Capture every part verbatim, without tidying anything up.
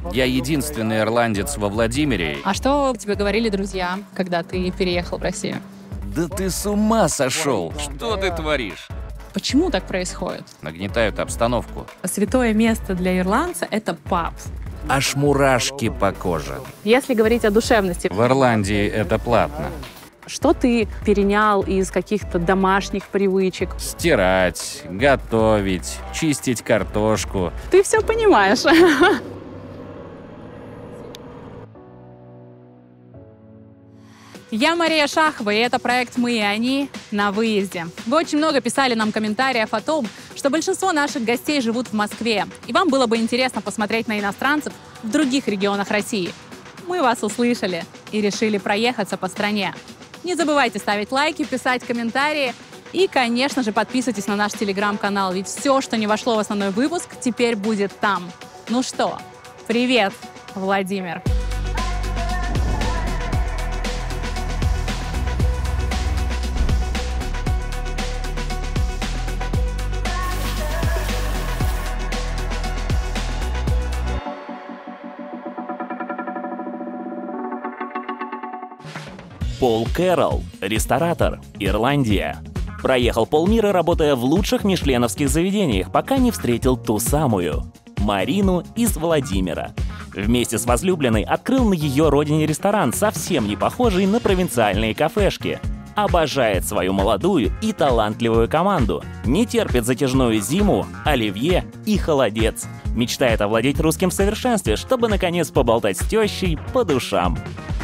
Я единственный ирландец во Владимире. А что тебе говорили друзья, когда ты переехал в Россию? Да ты с ума сошел! Что ты творишь? Почему так происходит? Нагнетают обстановку. Святое место для ирландца — это паб. Аж мурашки по коже. Если говорить о душевности, В Ирландии это платно. что ты перенял из каких-то домашних привычек? Стирать, готовить, чистить картошку. Ты все понимаешь. Я Мария Шахова, и это проект «Мы и они» на выезде. Вы очень много писали нам комментариев о том, что большинство наших гостей живут в Москве, и вам было бы интересно посмотреть на иностранцев в других регионах России. Мы вас услышали и решили проехаться по стране. Не забывайте ставить лайки, писать комментарии и, конечно же, подписывайтесь на наш телеграм-канал, ведь все, что не вошло в основной выпуск, теперь будет там. Ну что, привет, Владимир! Пол Кэрролл, ресторатор, Ирландия. Проехал полмира, работая в лучших мишленовских заведениях, пока не встретил ту самую – Марину из Владимира. Вместе с возлюбленной открыл на ее родине ресторан, совсем не похожий на провинциальные кафешки. Обожает свою молодую и талантливую команду. Не терпит затяжную зиму, оливье и холодец. Мечтает овладеть русским в совершенстве, чтобы наконец поболтать с тещей по душам.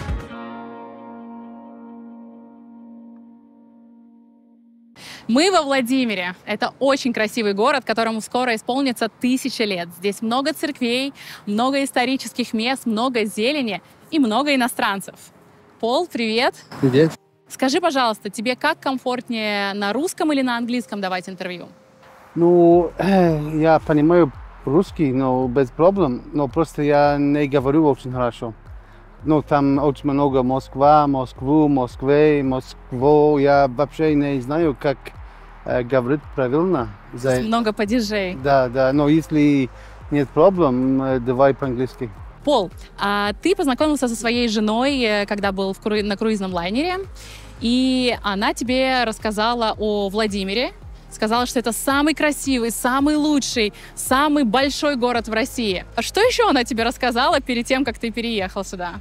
Мы во Владимире. Это очень красивый город, которому скоро исполнится тысяча лет. Здесь много церквей, много исторических мест, много зелени и много иностранцев. Пол, привет. Привет. Скажи, пожалуйста, тебе как комфортнее, на русском или на английском давать интервью? Ну, я понимаю русский, но без проблем. Но просто я не говорю очень хорошо. Ну, там очень много Москва, Москву, Москвы, Москву. Я вообще не знаю, как э, говорить правильно. За... Много падежей. Да, да, но если нет проблем, э, давай по-английски. Пол, а ты познакомился со своей женой, когда был в кру... на круизном лайнере, и она тебе рассказала о Владимире, сказала, что это самый красивый, самый лучший, самый большой город в России. А что еще она тебе рассказала перед тем, как ты переехал сюда?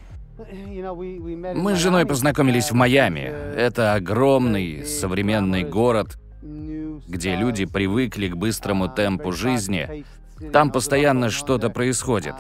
Мы с женой познакомились в Майами. Это огромный современный город, где люди привыкли к быстрому темпу жизни. Там постоянно что-то происходит.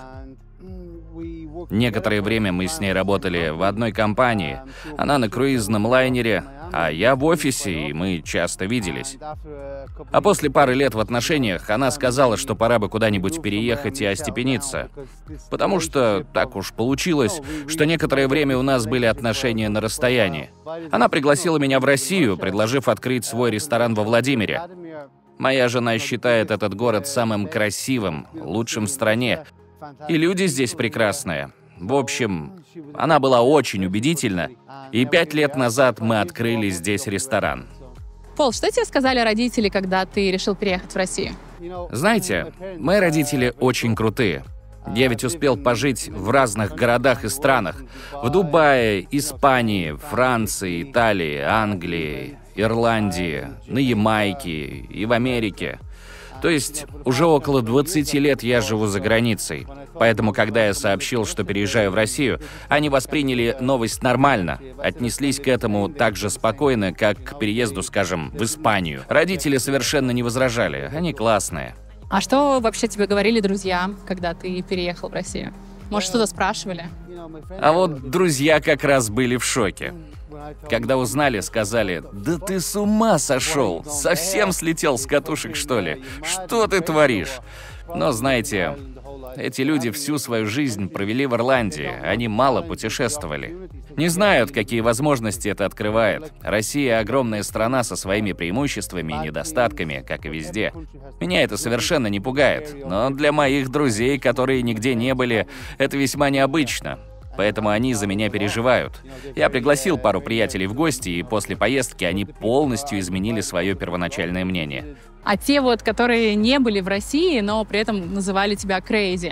Некоторое время мы с ней работали в одной компании. Она на круизном лайнере, а я в офисе, и мы часто виделись. А после пары лет в отношениях она сказала, что пора бы куда-нибудь переехать и остепениться. Потому что так уж получилось, что некоторое время у нас были отношения на расстоянии. Она пригласила меня в Россию, предложив открыть свой ресторан во Владимире. Моя жена считает этот город самым красивым, лучшим в стране. И люди здесь прекрасные. В общем, она была очень убедительна, и пять лет назад мы открыли здесь ресторан. Пол, что тебе сказали родители, когда ты решил переехать в Россию? Знаете, мои родители очень крутые. Я ведь успел пожить в разных городах и странах. В Дубае, Испании, Франции, Италии, Англии, Ирландии, на Ямайке и в Америке. То есть уже около двадцати лет я живу за границей. Поэтому, когда я сообщил, что переезжаю в Россию, они восприняли новость нормально, отнеслись к этому так же спокойно, как к переезду, скажем, в Испанию. Родители совершенно не возражали, они классные. А что вообще тебе говорили друзья, когда ты переехал в Россию? Может, что-то спрашивали? А вот друзья как раз были в шоке. Когда узнали, сказали: «Да ты с ума сошел! Совсем слетел с катушек, что ли? Что ты творишь?» Но знаете, эти люди всю свою жизнь провели в Ирландии, они мало путешествовали. Не знают, какие возможности это открывает. Россия — огромная страна со своими преимуществами и недостатками, как и везде. Меня это совершенно не пугает, но для моих друзей, которые нигде не были, это весьма необычно. Поэтому они за меня переживают. Я пригласил пару приятелей в гости, и после поездки они полностью изменили свое первоначальное мнение. А те вот, которые не были в России, но при этом называли тебя crazy,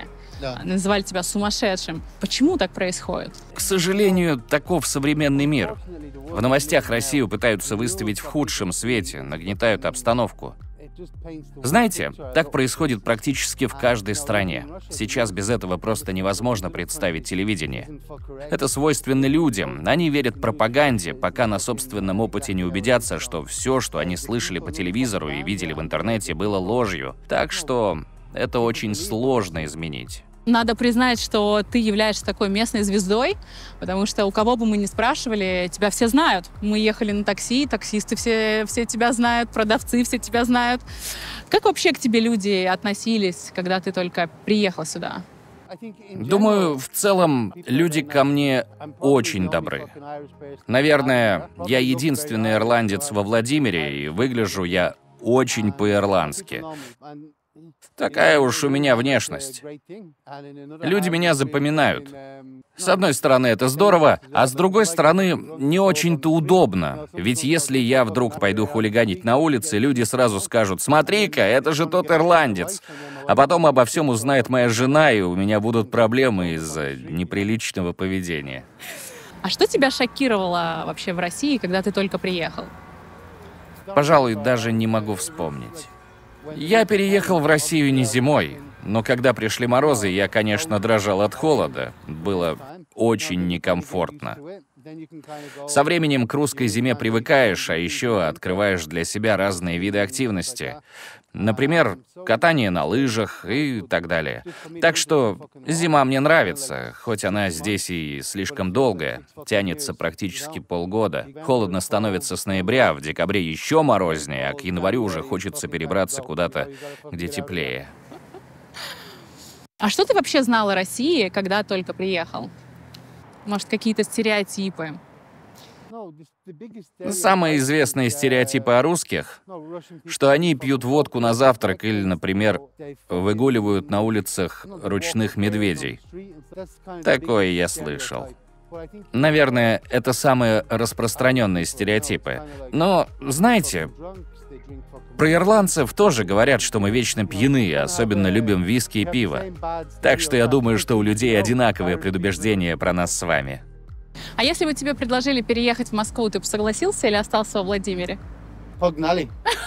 называли тебя сумасшедшим. Почему так происходит? К сожалению, таков современный мир. В новостях Россию пытаются выставить в худшем свете, нагнетают обстановку. Знаете, так происходит практически в каждой стране. Сейчас без этого просто невозможно представить телевидение. Это свойственно людям. Они верят пропаганде, пока на собственном опыте не убедятся, что все, что они слышали по телевизору и видели в интернете, было ложью. Так что это очень сложно изменить. Надо признать, что ты являешься такой местной звездой, потому что у кого бы мы ни спрашивали, тебя все знают. Мы ехали на такси, таксисты все, все тебя знают, продавцы все тебя знают. Как вообще к тебе люди относились, когда ты только приехал сюда? Думаю, в целом, люди ко мне очень добры. Наверное, я единственный ирландец во Владимире, и выгляжу я очень по-ирландски. Такая уж у меня внешность. Люди меня запоминают. С одной стороны, это здорово, а с другой стороны, не очень-то удобно. Ведь если я вдруг пойду хулиганить на улице, люди сразу скажут: «Смотри-ка, это же тот ирландец». А потом обо всем узнает моя жена, и у меня будут проблемы из-за неприличного поведения. А что тебя шокировало вообще в России, когда ты только приехал? Пожалуй, даже не могу вспомнить. Я переехал в Россию не зимой, но когда пришли морозы, я, конечно, дрожал от холода. Было очень некомфортно. Со временем к русской зиме привыкаешь, а еще открываешь для себя разные виды активности. Например, катание на лыжах и так далее. Так что зима мне нравится, хоть она здесь и слишком долгая, тянется практически полгода. Холодно становится с ноября, в декабре еще морознее, а к январю уже хочется перебраться куда-то, где теплее. А что ты вообще знал о России, когда только приехал? Может, какие-то стереотипы? Самые известные стереотипы о русских, что они пьют водку на завтрак или, например, выгуливают на улицах ручных медведей. Такое я слышал. Наверное, это самые распространенные стереотипы. Но, знаете, про ирландцев тоже говорят, что мы вечно пьяны, особенно любим виски и пиво. Так что я думаю, что у людей одинаковые предубеждения про нас с вами. А если бы тебе предложили переехать в Москву, ты бы согласился или остался во Владимире? Погнали.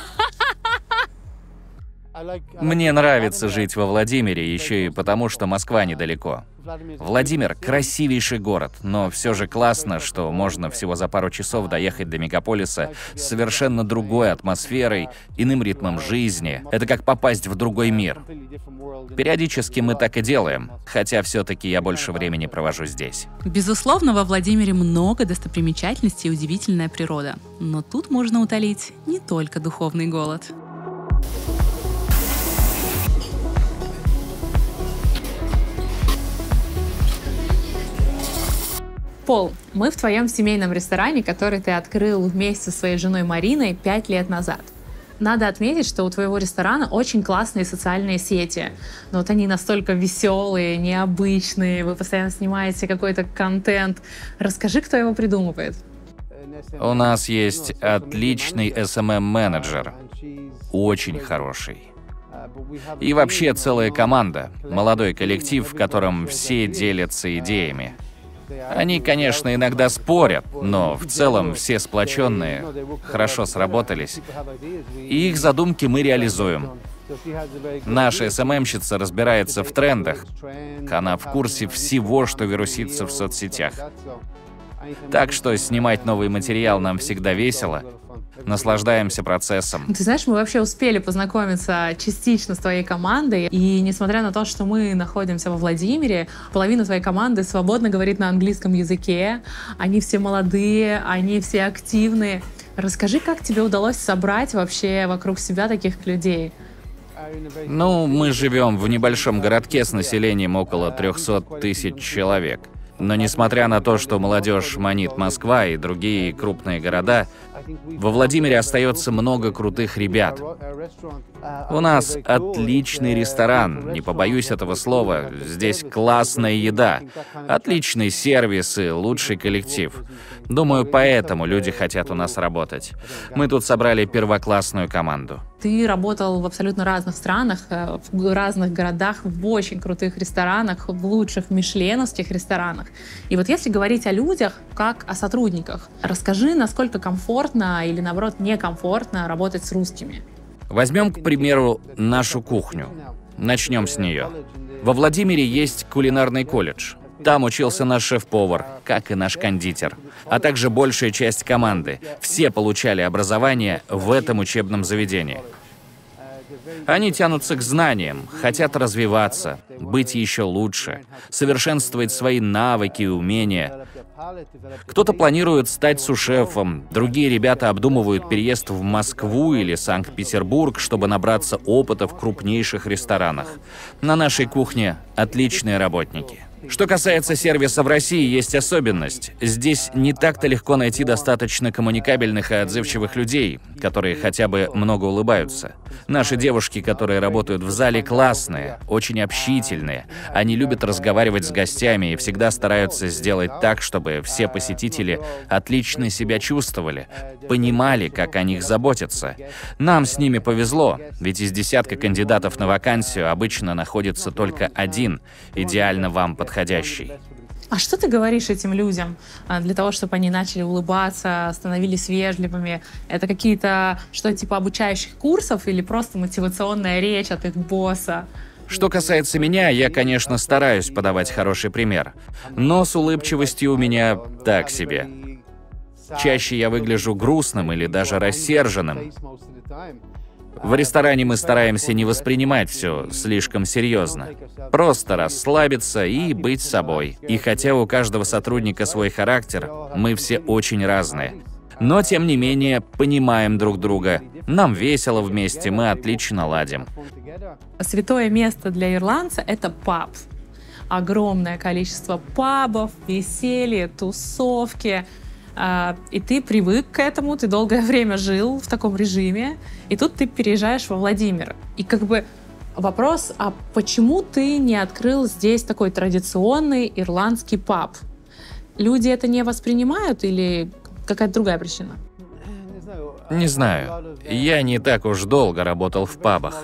Мне нравится жить во Владимире еще и потому, что Москва недалеко. Владимир — красивейший город, но все же классно, что можно всего за пару часов доехать до мегаполиса с совершенно другой атмосферой, иным ритмом жизни. Это как попасть в другой мир. Периодически мы так и делаем, хотя все-таки я больше времени провожу здесь. Безусловно, во Владимире много достопримечательностей и удивительная природа. Но тут можно утолить не только духовный голод. Пол, мы в твоем семейном ресторане, который ты открыл вместе со своей женой Мариной пять лет назад. Надо отметить, что у твоего ресторана очень классные социальные сети. Но вот они настолько веселые, необычные, вы постоянно снимаете какой-то контент. Расскажи, кто его придумывает. У нас есть отличный эс эм эм-менеджер. Очень хороший. И вообще целая команда. Молодой коллектив, в котором все делятся идеями. Они, конечно, иногда спорят, но в целом все сплоченные, хорошо сработались. И их задумки мы реализуем. Наша эс эм эм-щица разбирается в трендах. Она в курсе всего, что вирусится в соцсетях. Так что снимать новый материал нам всегда весело. Наслаждаемся процессом. Ты знаешь, мы вообще успели познакомиться частично с твоей командой, и несмотря на то, что мы находимся во Владимире, половина твоей команды свободно говорит на английском языке, они все молодые, они все активные. Расскажи, как тебе удалось собрать вообще вокруг себя таких людей? Ну, мы живем в небольшом городке с населением около трехсот тысяч человек. Но несмотря на то, что молодежь манит Москва и другие крупные города, Во Владимире остается много крутых ребят. У нас отличный ресторан, не побоюсь этого слова. Здесь классная еда, отличный сервис и лучший коллектив. Думаю, поэтому люди хотят у нас работать. Мы тут собрали первоклассную команду. Ты работал в абсолютно разных странах, в разных городах, в очень крутых ресторанах, в лучших мишленовских ресторанах. И вот если говорить о людях, как о сотрудниках, расскажи, насколько комфортно или, наоборот, некомфортно работать с русскими. Возьмем, к примеру, нашу кухню. Начнем с нее. Во Владимире есть кулинарный колледж. Там учился наш шеф-повар, как и наш кондитер, а также большая часть команды. Все получали образование в этом учебном заведении. Они тянутся к знаниям, хотят развиваться, быть еще лучше, совершенствовать свои навыки и умения. Кто-то планирует стать сушефом, другие ребята обдумывают переезд в Москву или Санкт-Петербург, чтобы набраться опыта в крупнейших ресторанах. На нашей кухне отличные работники. Что касается сервиса в России, есть особенность. Здесь не так-то легко найти достаточно коммуникабельных и отзывчивых людей, которые хотя бы много улыбаются. Наши девушки, которые работают в зале, классные, очень общительные. Они любят разговаривать с гостями и всегда стараются сделать так, чтобы все посетители отлично себя чувствовали, понимали, как о них заботятся. Нам с ними повезло, ведь из десятка кандидатов на вакансию обычно находится только один, идеально вам подходящий. А что ты говоришь этим людям для того, чтобы они начали улыбаться, становились вежливыми? Это какие-то, что типа обучающих курсов или просто мотивационная речь от их босса? Что касается меня, я, конечно, стараюсь подавать хороший пример, но с улыбчивостью у меня так себе. Чаще я выгляжу грустным или даже рассерженным. В ресторане мы стараемся не воспринимать все слишком серьезно. Просто расслабиться и быть собой. И хотя у каждого сотрудника свой характер, мы все очень разные. Но, тем не менее, понимаем друг друга. Нам весело вместе, мы отлично ладим. Святое место для ирландца — это паб. Огромное количество пабов, веселье, тусовки. И ты привык к этому, ты долгое время жил в таком режиме, и тут ты переезжаешь во Владимир. И как бы вопрос, а почему ты не открыл здесь такой традиционный ирландский паб? Люди это не воспринимают или какая-то другая причина? Не знаю. Я не так уж долго работал в пабах.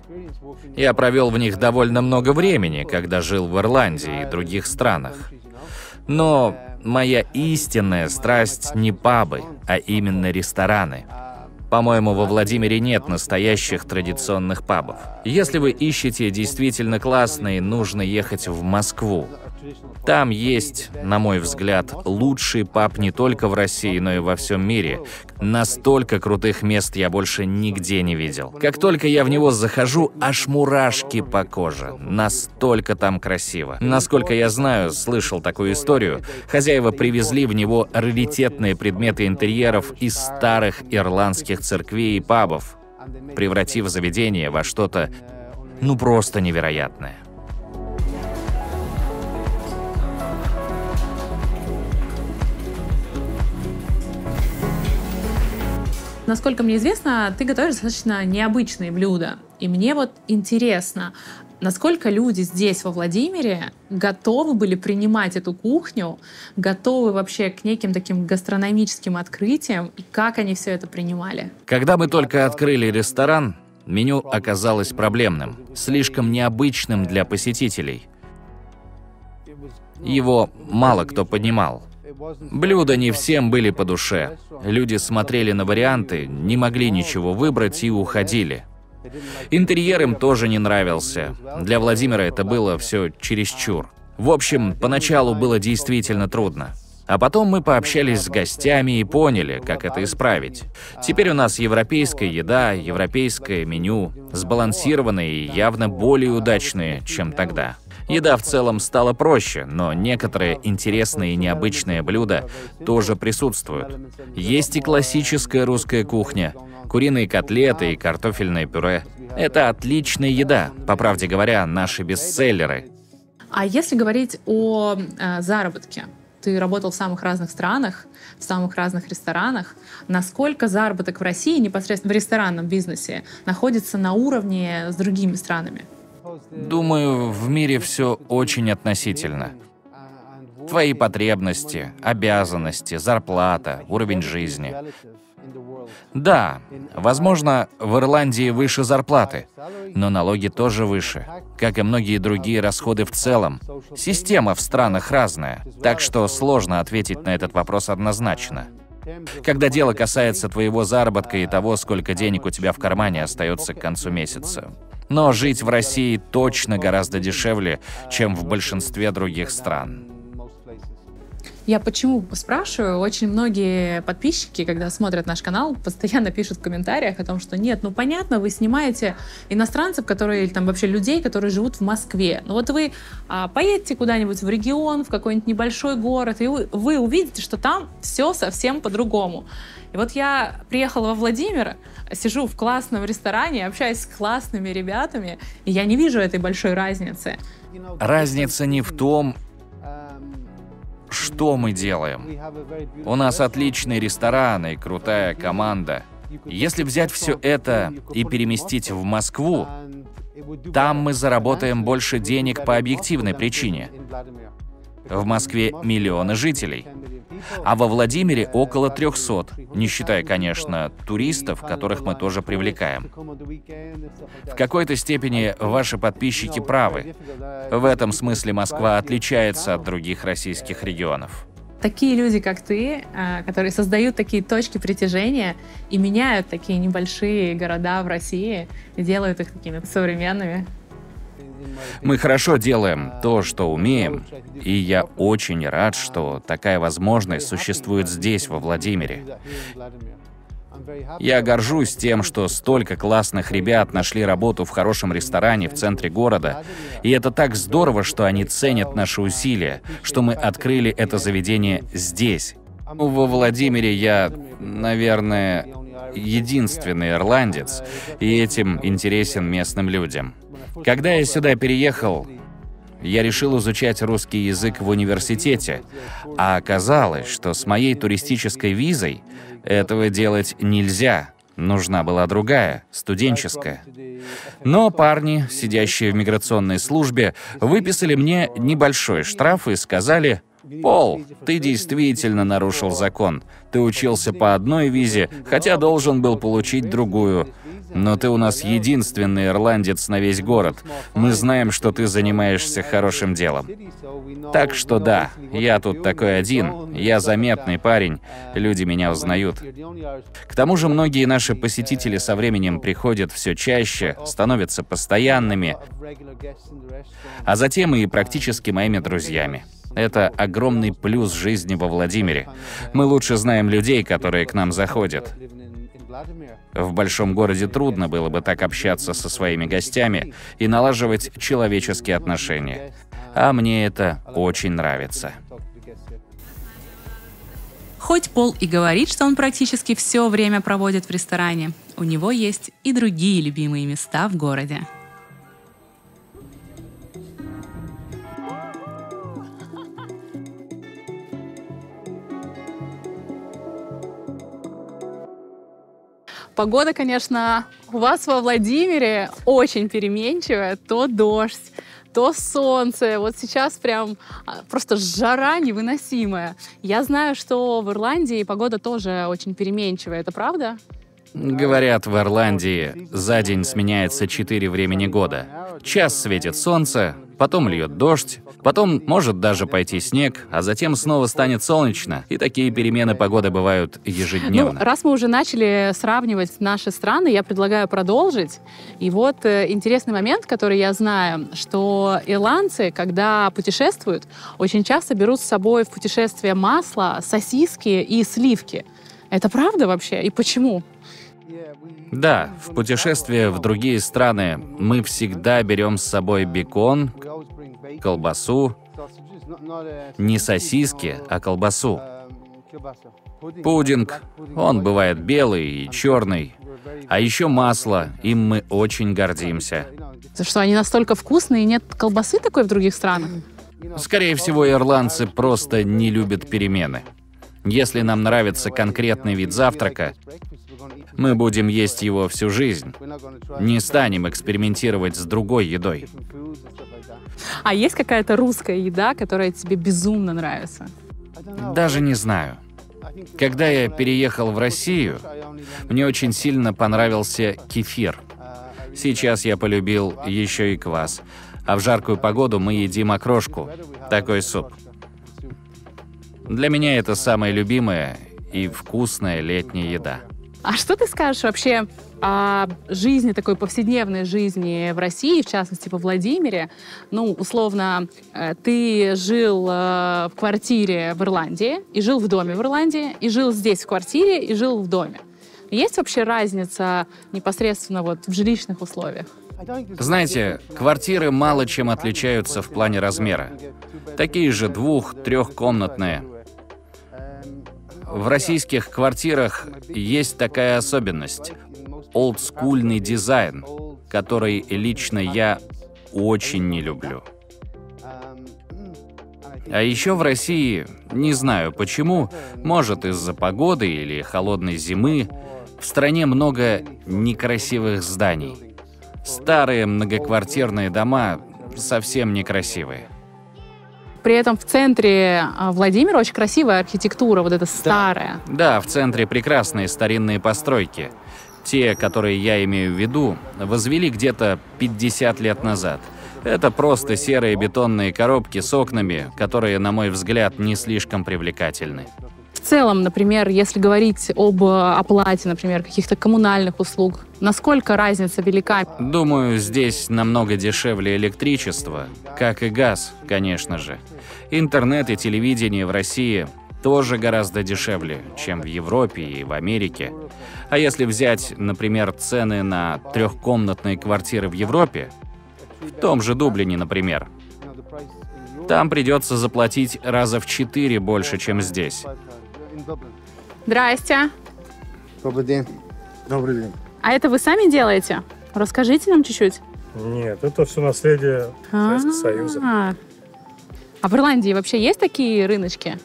Я провел в них довольно много времени, когда жил в Ирландии и других странах. Но моя истинная страсть не пабы, а именно рестораны. По-моему, во Владимире нет настоящих традиционных пабов. Если вы ищете действительно классные, нужно ехать в Москву. Там есть, на мой взгляд, лучший паб не только в России, но и во всем мире. Настолько крутых мест я больше нигде не видел. Как только я в него захожу, аж мурашки по коже. Настолько там красиво. Насколько я знаю, слышал такую историю, хозяева привезли в него раритетные предметы интерьеров из старых ирландских церквей и пабов, превратив заведение во что-то, ну, просто невероятное. Насколько мне известно, ты готовишь достаточно необычные блюда. И мне вот интересно, насколько люди здесь, во Владимире, готовы были принимать эту кухню, готовы вообще к неким таким гастрономическим открытиям, и как они все это принимали? Когда мы только открыли ресторан, меню оказалось проблемным, слишком необычным для посетителей. Его мало кто понимал. Блюда не всем были по душе. Люди смотрели на варианты, не могли ничего выбрать и уходили. Интерьер им тоже не нравился. Для Владимира это было все чересчур. В общем, поначалу было действительно трудно. А потом мы пообщались с гостями и поняли, как это исправить. Теперь у нас европейская еда, европейское меню, сбалансированные и явно более удачные, чем тогда. Еда в целом стала проще, но некоторые интересные и необычные блюда тоже присутствуют. Есть и классическая русская кухня, куриные котлеты и картофельное пюре. Это отличная еда, по правде говоря, наши бестселлеры. А если говорить о э, заработке? То ты работал в самых разных странах, в самых разных ресторанах. Насколько заработок в России, непосредственно в ресторанном бизнесе, находится на уровне с другими странами? Думаю, в мире все очень относительно. Твои потребности, обязанности, зарплата, уровень жизни. Да, возможно, в Ирландии выше зарплаты, но налоги тоже выше, как и многие другие расходы в целом. Система в странах разная, так что сложно ответить на этот вопрос однозначно. Когда дело касается твоего заработка и того, сколько денег у тебя в кармане остается к концу месяца. Но жить в России точно гораздо дешевле, чем в большинстве других стран. Я почему спрашиваю? Очень многие подписчики, когда смотрят наш канал, постоянно пишут в комментариях о том, что нет, ну понятно, вы снимаете иностранцев, которые, или там вообще людей, которые живут в Москве. Но вот вы а, поедете куда-нибудь в регион, в какой-нибудь небольшой город, и вы, вы увидите, что там все совсем по-другому. И вот я приехала во Владимир, сижу в классном ресторане, общаюсь с классными ребятами, и я не вижу этой большой разницы. Разница не в том, что мы делаем. У нас отличный ресторан и крутая команда. Если взять все это и переместить в Москву, там мы заработаем больше денег по объективной причине. В Москве миллионы жителей, а во Владимире около трехсот, не считая, конечно, туристов, которых мы тоже привлекаем. В какой-то степени ваши подписчики правы. В этом смысле Москва отличается от других российских регионов. Такие люди, как ты, которые создают такие точки притяжения и меняют такие небольшие города в России, и делают их такими современными. Мы хорошо делаем то, что умеем, и я очень рад, что такая возможность существует здесь, во Владимире. Я горжусь тем, что столько классных ребят нашли работу в хорошем ресторане в центре города, и это так здорово, что они ценят наши усилия, что мы открыли это заведение здесь. Во Владимире я, наверное, единственный ирландец, и этим интересен местным людям. Когда я сюда переехал, я решил изучать русский язык в университете, а оказалось, что с моей туристической визой этого делать нельзя. Нужна была другая, студенческая. Но парни, сидящие в миграционной службе, выписали мне небольшой штраф и сказали: «Пол, ты действительно нарушил закон. Ты учился по одной визе, хотя должен был получить другую. Но ты у нас единственный ирландец на весь город. Мы знаем, что ты занимаешься хорошим делом». Так что да, я тут такой один, я заметный парень, люди меня узнают. К тому же многие наши посетители со временем приходят все чаще, становятся постоянными, а затем и практически моими друзьями. Это огромный плюс жизни во Владимире. Мы лучше знаем людей, которые к нам заходят. В большом городе трудно было бы так общаться со своими гостями и налаживать человеческие отношения. А мне это очень нравится. Хоть Пол и говорит, что он практически все время проводит в ресторане, у него есть и другие любимые места в городе. Погода, конечно, у вас во Владимире очень переменчивая. То дождь, то солнце. Вот сейчас прям просто жара невыносимая. Я знаю, что в Ирландии погода тоже очень переменчивая. Это правда? Говорят, в Ирландии за день сменяется четыре времени года. Час светит солнце, потом льет дождь, потом может даже пойти снег, а затем снова станет солнечно. И такие перемены погоды бывают ежедневно. Ну, раз мы уже начали сравнивать наши страны, я предлагаю продолжить. И вот э, интересный момент, который я знаю, что ирландцы, когда путешествуют, очень часто берут с собой в путешествие масло, сосиски и сливки. Это правда вообще? И почему? Да, в путешествие в другие страны мы всегда берем с собой бекон, колбасу, не сосиски, а колбасу. Пудинг, он бывает белый и черный. А еще масло, им мы очень гордимся. За что они настолько вкусные, и нет колбасы такой в других странах? Скорее всего, ирландцы просто не любят перемены. Если нам нравится конкретный вид завтрака, мы будем есть его всю жизнь. Не станем экспериментировать с другой едой. А есть какая-то русская еда, которая тебе безумно нравится? Даже не знаю. Когда я переехал в Россию, мне очень сильно понравился кефир. Сейчас я полюбил еще и квас. А в жаркую погоду мы едим окрошку, такой суп. Для меня это самая любимая и вкусная летняя еда. А что ты скажешь вообще о жизни, такой повседневной жизни в России, в частности, во Владимире? Ну, условно, ты жил в квартире в Ирландии, и жил в доме в Ирландии, и жил здесь в квартире, и жил в доме. Есть вообще разница непосредственно вот в жилищных условиях? Знаете, квартиры мало чем отличаются в плане размера. Такие же двух-трехкомнатные. В российских квартирах есть такая особенность – олдскульный дизайн, который лично я очень не люблю. А еще в России, не знаю почему, может из-за погоды или холодной зимы, в стране много некрасивых зданий. Старые многоквартирные дома совсем некрасивые. При этом в центре Владимира очень красивая архитектура, вот эта старая. Да, в центре прекрасные старинные постройки. Те, которые я имею в виду, возвели где-то пятьдесят лет назад. Это просто серые бетонные коробки с окнами, которые, на мой взгляд, не слишком привлекательны. В целом, например, если говорить об оплате, например, каких-то коммунальных услуг, насколько разница велика? Думаю, здесь намного дешевле электричество, как и газ, конечно же. Интернет и телевидение в России тоже гораздо дешевле, чем в Европе и в Америке. А если взять, например, цены на трехкомнатные квартиры в Европе, в том же Дублине, например, там придется заплатить раза в четыре больше, чем здесь. Здрасте. Добрый день. Добрый день. А это вы сами делаете? Расскажите нам чуть-чуть. Нет, это все наследие Советского Союза. А в Ирландии вообще есть такие рыночки?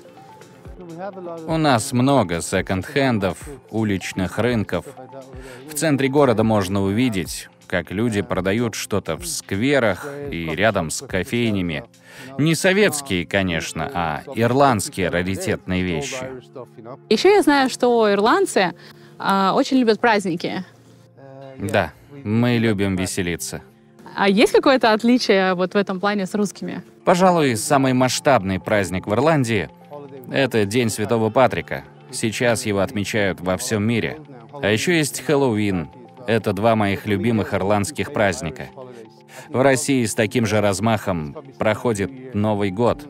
У нас много секонд-хендов, уличных рынков. В центре города можно увидеть, как люди продают что-то в скверах и рядом с кофейнями. Не советские, конечно, а ирландские раритетные вещи. Еще я знаю, что ирландцы э, очень любят праздники. Да, мы любим веселиться. А есть какое-то отличие вот в этом плане с русскими? Пожалуй, самый масштабный праздник в Ирландии — это День Святого Патрика. Сейчас его отмечают во всем мире. А еще есть Хэллоуин. Это два моих любимых ирландских праздника. В России с таким же размахом проходит Новый год.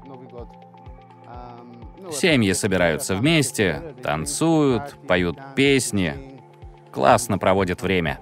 Семьи собираются вместе, танцуют, поют песни. Классно проводят время.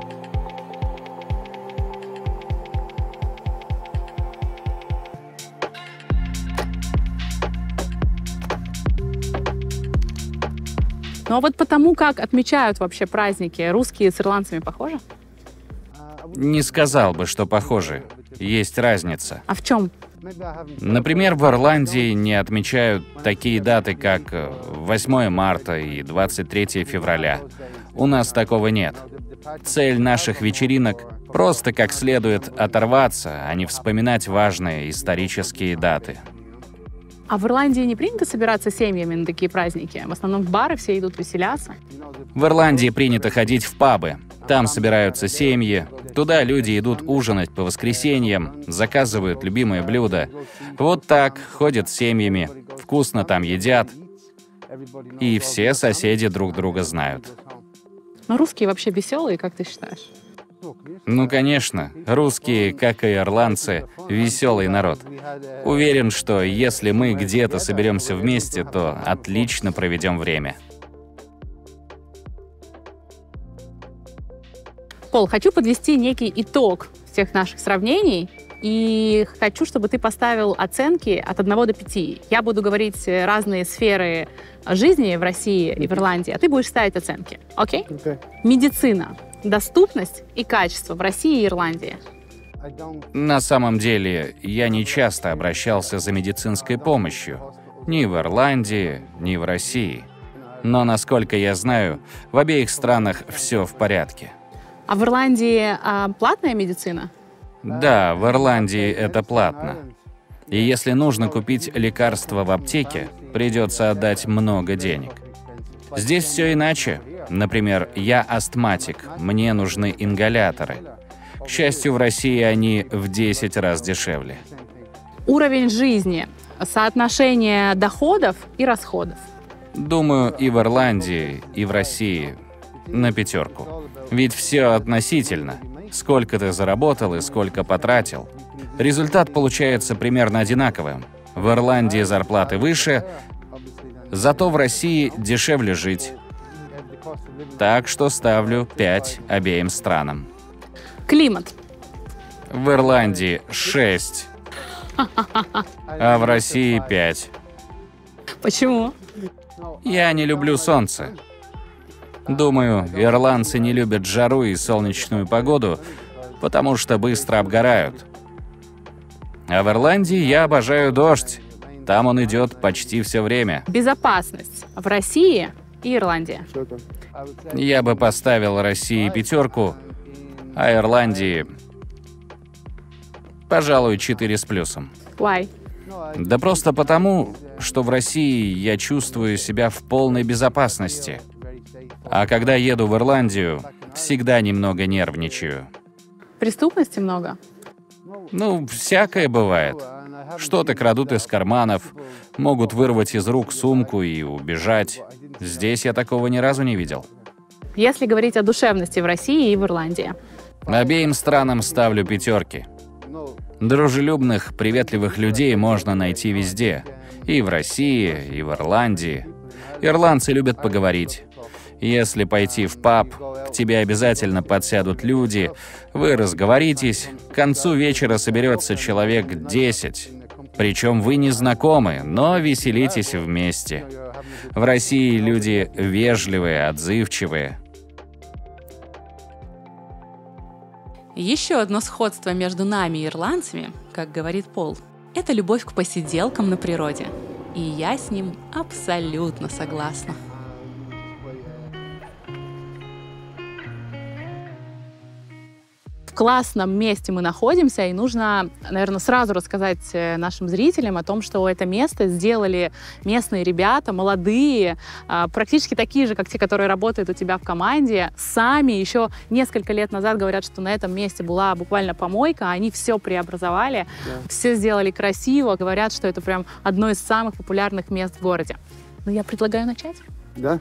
Ну а вот потому, как отмечают вообще праздники, русские с ирландцами похожи? Не сказал бы, что похожи. Есть разница. А в чем? Например, в Ирландии не отмечают такие даты, как восьмое марта и двадцать третье февраля. У нас такого нет. Цель наших вечеринок — просто как следует оторваться, а не вспоминать важные исторические даты. А в Ирландии не принято собираться семьями на такие праздники? В основном в бары все идут веселяться? В Ирландии принято ходить в пабы. Там собираются семьи. Туда люди идут ужинать по воскресеньям, заказывают любимые блюда. Вот так ходят с семьями, вкусно там едят. И все соседи друг друга знают. Но русские вообще веселые, как ты считаешь? Ну, конечно, русские, как и ирландцы, веселый народ. Уверен, что если мы где-то соберемся вместе, то отлично проведем время. Пол, хочу подвести некий итог всех наших сравнений. И хочу, чтобы ты поставил оценки от одного до пяти. Я буду говорить разные сферы жизни в России и в Ирландии, а ты будешь ставить оценки. Окей? Okay. Медицина. Доступность и качество в России и Ирландии. На самом деле, я не часто обращался за медицинской помощью. Ни в Ирландии, ни в России. Но, насколько я знаю, в обеих странах все в порядке. А в Ирландии а, платная медицина? Да, в Ирландии это платно. И если нужно купить лекарство в аптеке, придется отдать много денег. Здесь все иначе. Например, я астматик, мне нужны ингаляторы. К счастью, в России они в десять раз дешевле. Уровень жизни, соотношение доходов и расходов. Думаю, и в Ирландии, и в России на пятерку. Ведь все относительно. Сколько ты заработал и сколько потратил. Результат получается примерно одинаковым. В Ирландии зарплаты выше, зато в России дешевле жить. Так что ставлю пять обеим странам. Климат. В Ирландии шесть, а в России пять. Почему? Я не люблю солнце. Думаю, ирландцы не любят жару и солнечную погоду, потому что быстро обгорают. А в Ирландии я обожаю дождь. Там он идет почти все время. Безопасность. В России и Ирландии. Я бы поставил России пятерку, а Ирландии, пожалуй, четыре с плюсом. Why? Да просто потому, что в России я чувствую себя в полной безопасности. А когда еду в Ирландию, всегда немного нервничаю. Преступности много? Ну, всякое бывает. Что-то крадут из карманов, могут вырвать из рук сумку и убежать. Здесь я такого ни разу не видел. Если говорить о душевности в России и в Ирландии. Обеим странам ставлю пятерки. Дружелюбных, приветливых людей можно найти везде. И в России, и в Ирландии. Ирландцы любят поговорить. Если пойти в паб, к тебе обязательно подсядут люди, вы разговоритесь, к концу вечера соберется человек десять. Причем вы не знакомы, но веселитесь вместе. В России люди вежливые, отзывчивые. Еще одно сходство между нами и ирландцами, как говорит Пол, это любовь к посиделкам на природе. И я с ним абсолютно согласна. В классном месте мы находимся, и нужно, наверное, сразу рассказать нашим зрителям о том, что это место сделали местные ребята, молодые, практически такие же, как те, которые работают у тебя в команде. Сами еще несколько лет назад говорят, что на этом месте была буквально помойка, они все преобразовали, да. Все сделали красиво, говорят, что это прям одно из самых популярных мест в городе. Ну, я предлагаю начать. Да.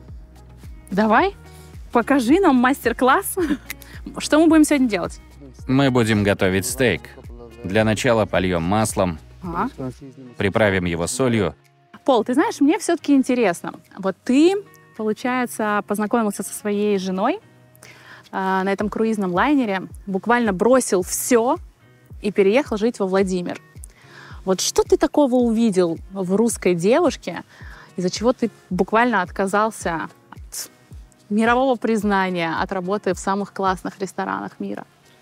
Давай, покажи нам мастер-класс. Что мы будем сегодня делать? Мы будем готовить стейк. Для начала польем маслом, А? приправим его солью. Пол, ты знаешь, мне все-таки интересно. Вот ты, получается, познакомился со своей женой э, на этом круизном лайнере, буквально бросил все и переехал жить во Владимир. Вот что ты такого увидел в русской девушке, из-за чего ты буквально отказался от мирового признания, от работы в самых классных ресторанах мира?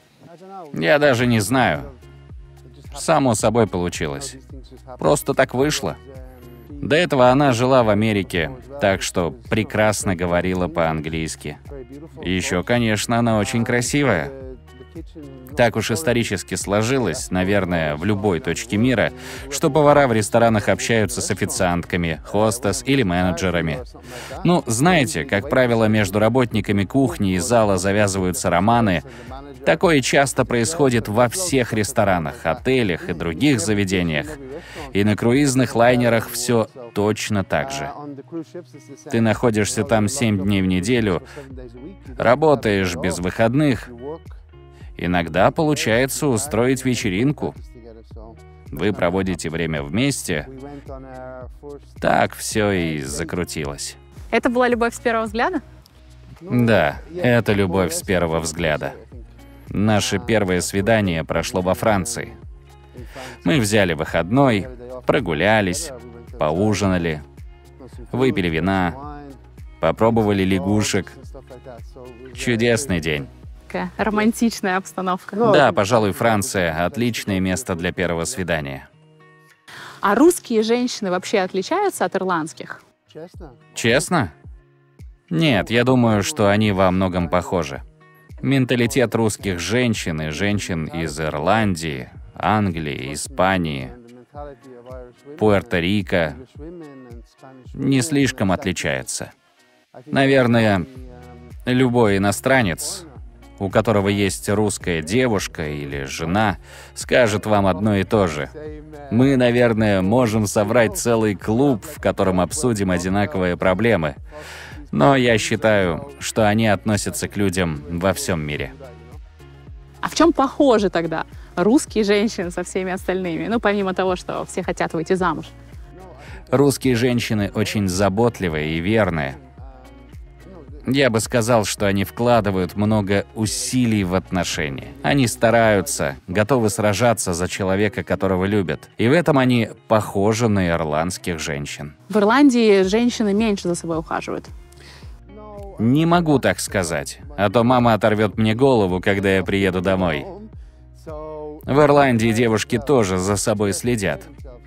Я даже не знаю. Само собой получилось. Просто так вышло. До этого она жила в Америке, так что прекрасно говорила по-английски. Еще, конечно, она очень красивая. Так уж исторически сложилось, наверное, в любой точке мира, что повара в ресторанах общаются с официантками, хостес или менеджерами. Ну, знаете, как правило, между работниками кухни и зала завязываются романы. Такое часто происходит во всех ресторанах, отелях и других заведениях. И на круизных лайнерах все точно так же. Ты находишься там семь дней в неделю, работаешь без выходных. Иногда получается устроить вечеринку. Вы проводите время вместе. Так все и закрутилось. Это была любовь с первого взгляда? Да, это любовь с первого взгляда. Наше первое свидание прошло во Франции. Мы взяли выходной, прогулялись, поужинали, выпили вина, попробовали лягушек. Чудесный день. Такая романтичная обстановка. Да, пожалуй, Франция — отличное место для первого свидания. А русские женщины вообще отличаются от ирландских? Честно? Честно? Нет, я думаю, что они во многом похожи. Менталитет русских женщин и женщин из Ирландии, Англии, Испании, Пуэрто-Рико не слишком отличается. Наверное, любой иностранец, у которого есть русская девушка или жена, скажет вам одно и то же. Мы, наверное, можем собрать целый клуб, в котором обсудим одинаковые проблемы. Но я считаю, что они относятся к людям во всем мире. А в чем похожи тогда русские женщины со всеми остальными? Ну, помимо того, что все хотят выйти замуж. Русские женщины очень заботливые и верные. Я бы сказал, что они вкладывают много усилий в отношения. Они стараются, готовы сражаться за человека, которого любят. И в этом они похожи на ирландских женщин. В Ирландии женщины меньше за собой ухаживают. Не могу так сказать, а то мама оторвет мне голову, когда я приеду домой. В Ирландии девушки тоже за собой следят.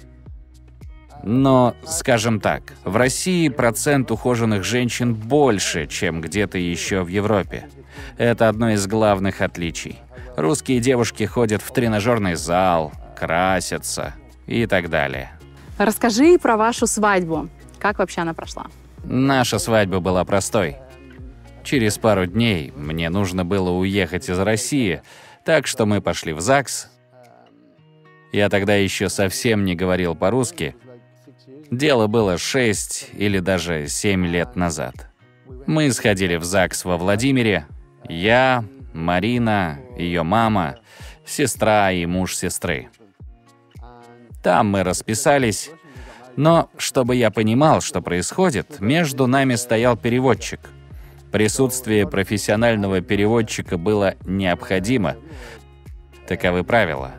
Но, скажем так, в России процент ухоженных женщин больше, чем где-то еще в Европе. Это одно из главных отличий. Русские девушки ходят в тренажерный зал, красятся и так далее. Расскажи про вашу свадьбу. Как вообще она прошла? Наша свадьба была простой. Через пару дней мне нужно было уехать из России, так что мы пошли в ЗАГС. Я тогда еще совсем не говорил по-русски. Дело было шесть или даже семь лет назад. Мы сходили в ЗАГС во Владимире. Я, Марина, ее мама, сестра и муж сестры. Там мы расписались. Но, чтобы я понимал, что происходит, между нами стоял переводчик. Присутствие профессионального переводчика было необходимо. Таковы правила.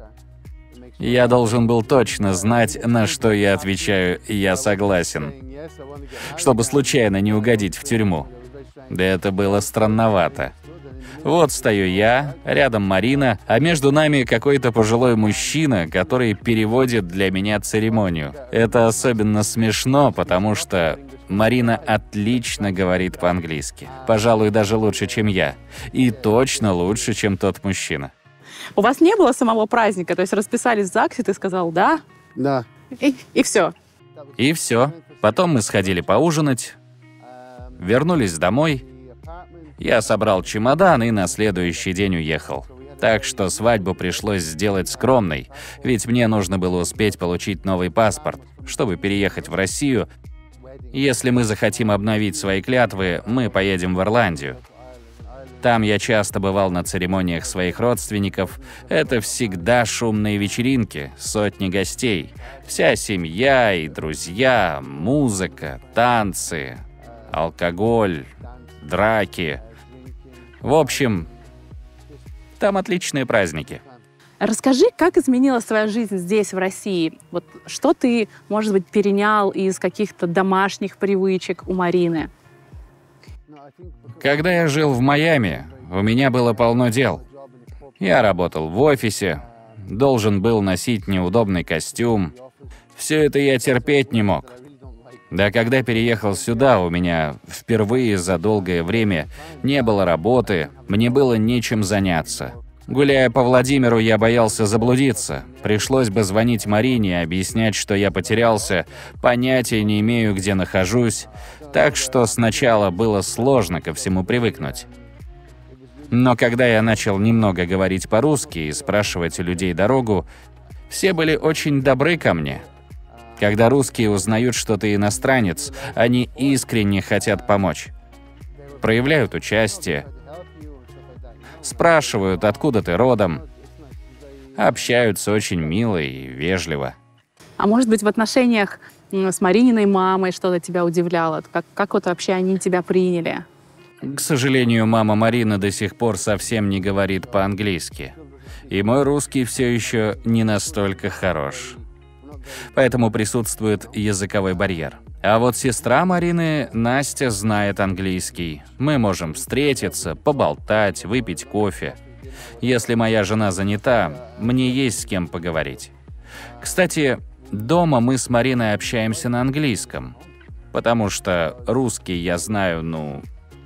Я должен был точно знать, на что я отвечаю «я согласен», чтобы случайно не угодить в тюрьму. Да это было странновато. Вот стою я, рядом Марина, а между нами какой-то пожилой мужчина, который переводит для меня церемонию. Это особенно смешно, потому что Марина отлично говорит по-английски. Пожалуй, даже лучше, чем я. И точно лучше, чем тот мужчина. У вас не было самого праздника? То есть расписались в ЗАГСе, ты сказал «да», Да. и, и все. И все. Потом мы сходили поужинать, вернулись домой. Я собрал чемодан и на следующий день уехал. Так что свадьбу пришлось сделать скромной, ведь мне нужно было успеть получить новый паспорт, чтобы переехать в Россию. Если мы захотим обновить свои клятвы, мы поедем в Ирландию. Там я часто бывал на церемониях своих родственников. Это всегда шумные вечеринки, сотни гостей. Вся семья и друзья, музыка, танцы, алкоголь, драки. В общем, там отличные праздники. Расскажи, как изменилась твоя жизнь здесь, в России? Вот что ты, может быть, перенял из каких-то домашних привычек у Марины? Когда я жил в Майами, у меня было полно дел. Я работал в офисе, должен был носить неудобный костюм. Все это я терпеть не мог. Да когда переехал сюда, у меня впервые за долгое время не было работы, мне было нечем заняться. Гуляя по Владимиру, я боялся заблудиться. Пришлось бы звонить Марине и объяснять, что я потерялся, понятия не имею, где нахожусь. Так что сначала было сложно ко всему привыкнуть. Но когда я начал немного говорить по-русски и спрашивать у людей дорогу, все были очень добры ко мне. Когда русские узнают, что ты иностранец, они искренне хотят помочь. Проявляют участие, спрашивают, откуда ты родом, общаются очень мило и вежливо. А может быть, в отношениях с Марининой мамой что-то тебя удивляло? Как, как вот вообще они тебя приняли? К сожалению, мама Марины до сих пор совсем не говорит по-английски. И мой русский все еще не настолько хорош. поэтому присутствует языковой барьер. А вот сестра Марины, Настя, знает английский. Мы можем встретиться, поболтать, выпить кофе. Если моя жена занята, мне есть с кем поговорить. Кстати, дома мы с Мариной общаемся на английском, потому что русский я знаю, ну,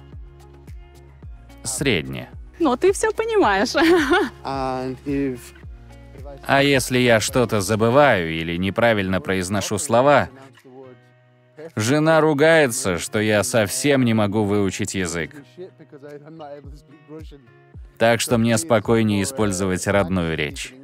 средне. Ну, ты все понимаешь. And if А если я что-то забываю или неправильно произношу слова, жена ругается, что я совсем не могу выучить язык. Так что мне спокойнее использовать родную речь.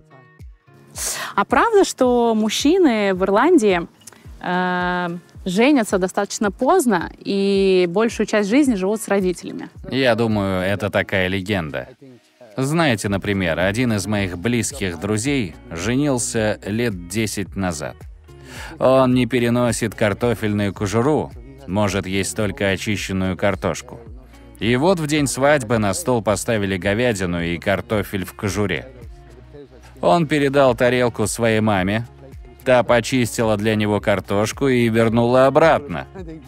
А правда, что мужчины в Ирландии э, женятся достаточно поздно и большую часть жизни живут с родителями? Я думаю, это такая легенда. Знаете, например, один из моих близких друзей женился лет десять назад. Он не переносит картофельную кожуру, может есть только очищенную картошку. И вот в день свадьбы на стол поставили говядину и картофель в кожуре. Он передал тарелку своей маме, та почистила для него картошку и вернула обратно.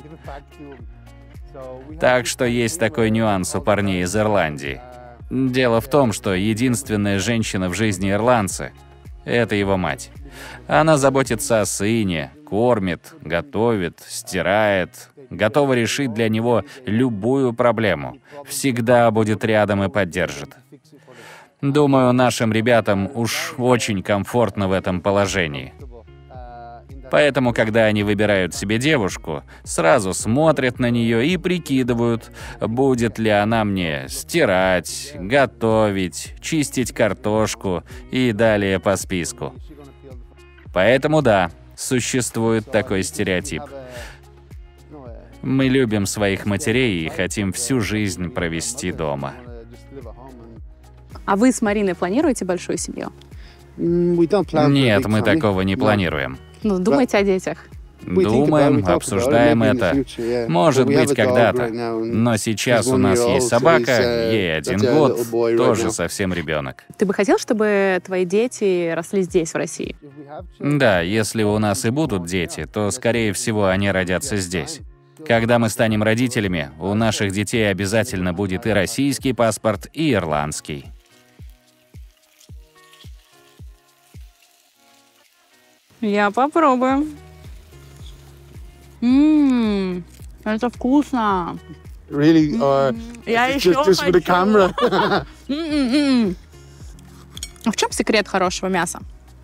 Так что есть такой нюанс у парней из Ирландии. Дело в том, что единственная женщина в жизни ирландца – это его мать. Она заботится о сыне, кормит, готовит, стирает, готова решить для него любую проблему, всегда будет рядом и поддержит. Думаю, нашим ребятам уж очень комфортно в этом положении. Поэтому, когда они выбирают себе девушку, сразу смотрят на нее и прикидывают, будет ли она мне стирать, готовить, чистить картошку и далее по списку. Поэтому да, существует такой стереотип. Мы любим своих матерей и хотим всю жизнь провести дома. А вы с Мариной планируете большую семью? Нет, мы такого не планируем. Ну, думайте о детях. Думаем, обсуждаем это. Может быть, когда-то. Но сейчас у нас есть собака, ей один год, тоже совсем ребенок. Ты бы хотел, чтобы твои дети росли здесь, в России? Да, если у нас и будут дети, то, скорее всего, они родятся здесь. Когда мы станем родителями, у наших детей обязательно будет и российский паспорт, и ирландский. Я попробую. Ммм, это вкусно. Really? Or Я just, еще just for the camera? М-м-м. А в чем секрет хорошего мяса?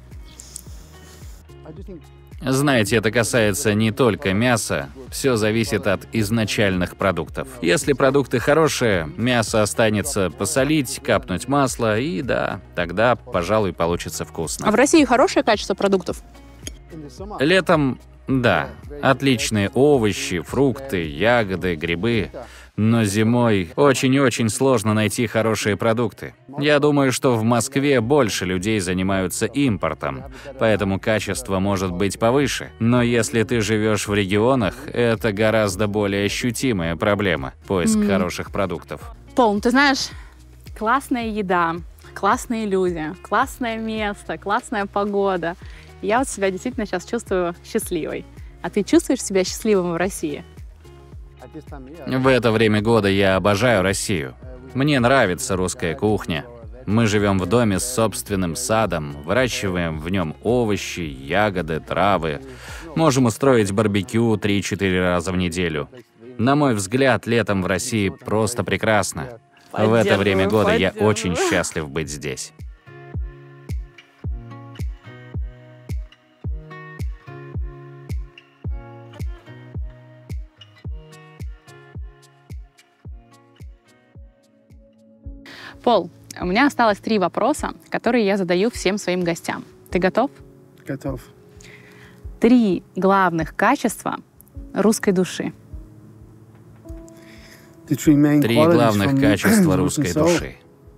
Знаете, это касается не только мяса, все зависит от изначальных продуктов. Если продукты хорошие, мясо останется посолить, капнуть масло, и да, тогда, пожалуй, получится А вкусно. в России хорошее качество продуктов? Летом, да, отличные овощи, фрукты, ягоды, грибы. Но зимой очень и очень сложно найти хорошие продукты. Я думаю, что в Москве больше людей занимаются импортом, поэтому качество может быть повыше. Но если ты живешь в регионах, это гораздо более ощутимая проблема – поиск М. хороших продуктов. Пол, ну ты знаешь, классная еда, классные люди, классное место, классная погода. Я вот себя действительно сейчас чувствую счастливой. А ты чувствуешь себя счастливым в России? В это время года я обожаю Россию. Мне нравится русская кухня. Мы живем в доме с собственным садом, выращиваем в нем овощи, ягоды, травы. Можем устроить барбекю три-четыре раза в неделю. На мой взгляд, летом в России просто прекрасно. В это время года я очень счастлив быть здесь. Пол, у меня осталось три вопроса, которые я задаю всем своим гостям. Ты готов? Готов. Три главных качества русской души. Три главных качества русской души.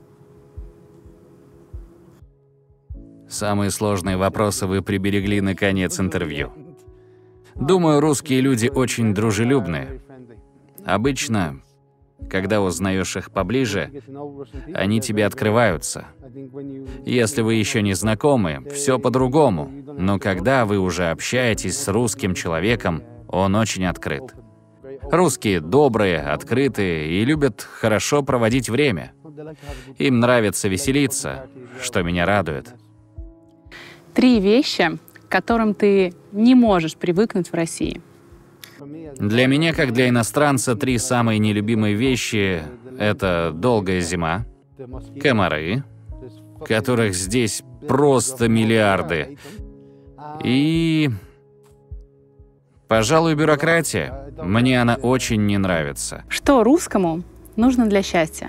Самые сложные вопросы вы приберегли на конец интервью. Думаю, русские люди очень дружелюбные. Обычно Когда узнаешь их поближе, они тебе открываются. Если вы еще не знакомы, все по-другому. Но когда вы уже общаетесь с русским человеком, он очень открыт. Русские добрые, открытые и любят хорошо проводить время. Им нравится веселиться, что меня радует. Три вещи, к которым ты не можешь привыкнуть в России. Для меня, как для иностранца, три самые нелюбимые вещи — это долгая зима, комары, которых здесь просто миллиарды, и, пожалуй, бюрократия. Мне она очень не нравится. Что русскому нужно для счастья?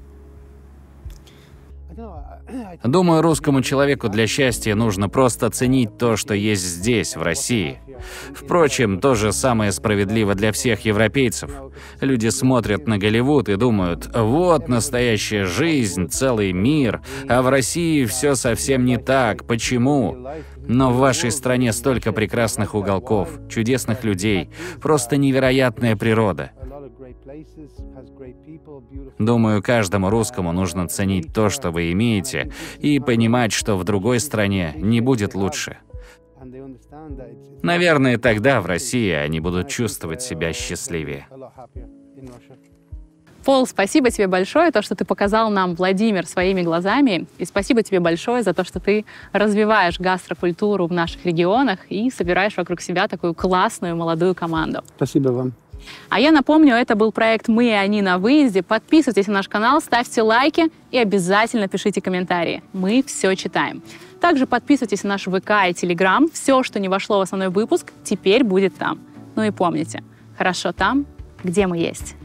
Думаю, русскому человеку для счастья нужно просто ценить то, что есть здесь, в России. Впрочем, то же самое справедливо для всех европейцев. Люди смотрят на Голливуд и думают: вот настоящая жизнь, целый мир, а в России все совсем не так. Почему? Но в вашей стране столько прекрасных уголков, чудесных людей, просто невероятная природа. Думаю, каждому русскому нужно ценить то, что вы имеете, и понимать, что в другой стране не будет лучше. Наверное, тогда в России они будут чувствовать себя счастливее. Пол, спасибо тебе большое, то, что ты показал нам Владимир своими глазами. И спасибо тебе большое за то, что ты развиваешь гастрокультуру в наших регионах и собираешь вокруг себя такую классную молодую команду. Спасибо вам. А я напомню, это был проект «Мы и они на выезде». Подписывайтесь на наш канал, ставьте лайки и обязательно пишите комментарии. Мы все читаем. Также подписывайтесь на наш ВК и Телеграм. Все, что не вошло в основной выпуск, теперь будет там. Ну и помните, хорошо там, где мы есть.